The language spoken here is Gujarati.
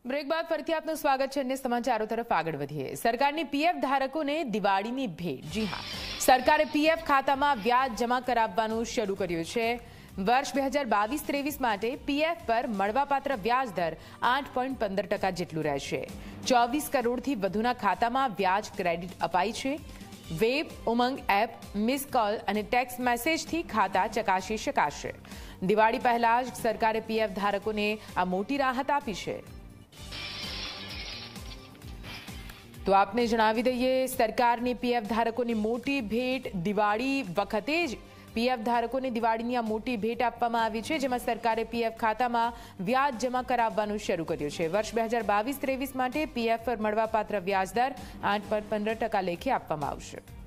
બ્રેક બાદ ફરીથી આપનું સ્વાગત છે. અન્ય સમાચારો તરફ આગળ વધીએ. સરકારની પીએફ ધારકોને દિવાળીની ભેટ. જી હા, સરકારે પીએફ ખાતામાં વ્યાજ જમા કરાવવાનું શરૂ કર્યું છે. વર્ષ 2022-23 માટે પીએફ પર મળવાપાત્ર વ્યાજ દર 8.15% જેટલું રહેશે. 24 કરોડથી વધુના ખાતામાં વ્યાજ ક્રેડિટ અપાય છે. Web, UMANG app, miss call અને ટેક્સ્ટ મેસેજથી ખાતા ચકાસી શકાશે. દિવાળી પહેલા જ સરકારે પીએફ ધારકોને આ મોટી રાહત આપી છે. તો આપને જણાવી દઈએ, સરકારની પીએફ ધારકોની મોટી ભેટ. દિવાળી વખતે જ પીએફ ધારકોને દિવાળીની આ મોટી ભેટ આપવામાં આવી છે, જેમાં સરકારે પીએફ ખાતામાં વ્યાજ જમા કરાવવાનું શરૂ કર્યું છે. વર્ષ 2022-23 માટે પીએફ પર મળવાપાત્ર વ્યાજદર 8.15% લેખે આપવામાં આવશે.